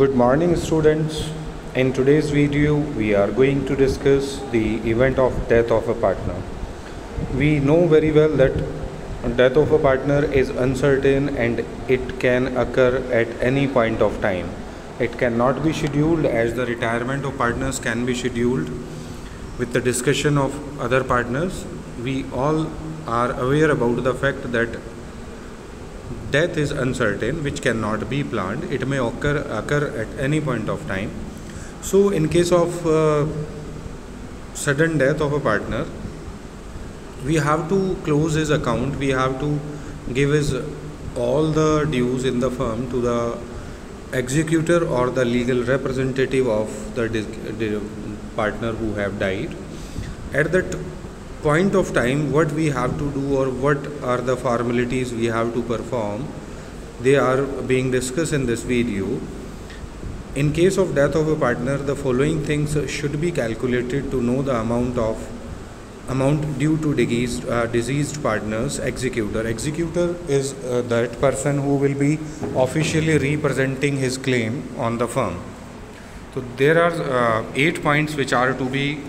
Good morning, students. In today's video we are going to discuss the event of death of a partner. We know very well that death of a partner is uncertain and it can occur at any point of time. It cannot be scheduled, as the retirement of partners can be scheduled with the discussion of other partners. We all are aware about the fact that death is uncertain, which cannot be planned. It may occur at any point of time. So in case of sudden death of a partner, we have to close his account. We have to give his all the dues in the firm to the executor or the legal representative of the partner who have died. At that point of time, what we have to do or what are the formalities we have to perform, they are being discussed in this video. In case of death of a partner, the following things should be calculated to know the amount due to deceased partner's executor. Executor is that person who will be officially representing his claim on the firm. So there are 8 things which are to be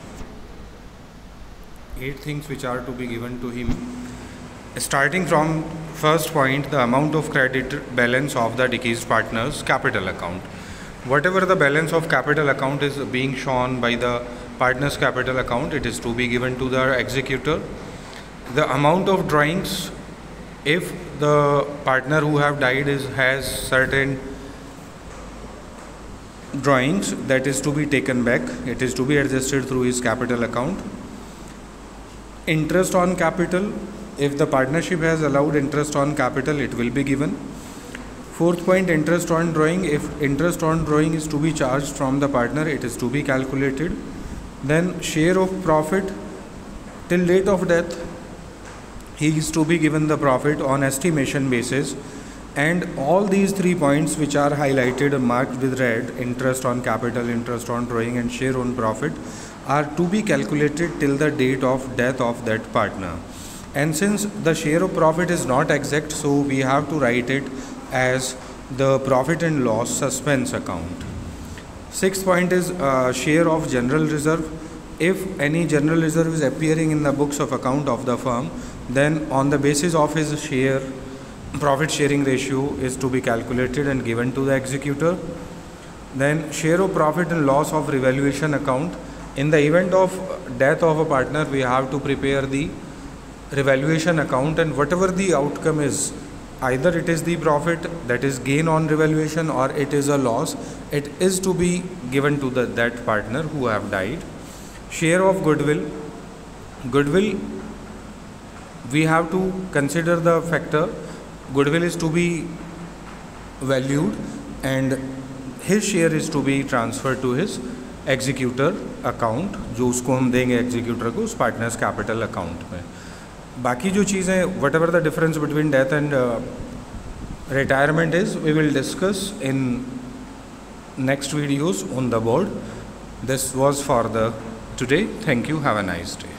given to him. Starting from first point, the amount of credit balance of the deceased partner's capital account. Whatever the balance of capital account is being shown by the partner's capital account, it is to be given to the executor. The amount of drawings, if the partner who have died has certain drawings, that is to be taken back. It is to be adjusted through his capital account. Interest on capital, if the partnership has allowed interest on capital, it will be given. Fourth point, interest on drawing. If interest on drawing is to be charged from the partner, it is to be calculated. Then share of profit, till date of death he is to be given the profit on estimation basis. And all these 3 points which are highlighted, marked with red, interest on capital, interest on drawing and share on profit, are to be calculated till the date of death of that partner. And since the share of profit is not exact, so we have to write it as the profit and loss suspense account. Sixth point is share of general reserve. If any general reserve is appearing in the books of account of the firm, then on the basis of his share, profit sharing ratio is to be calculated and given to the executor. Then share of profit and loss of revaluation account. In the event of death of a partner, we have to prepare the revaluation account, and whatever the outcome is, either it is the profit, that is gain on revaluation, or it is a loss, it is to be given to that partner who have died. Share of goodwill. Goodwill, we have to consider the factor. Goodwill is to be valued and his share is to be transferred to his executor account, जो उसको हम देंगे executor को उस partners capital account में. बाकी जो चीज़ें, whatever the difference between death and retirement is, we will discuss in next videos on the board. This was for the today. Thank you. Have a nice day.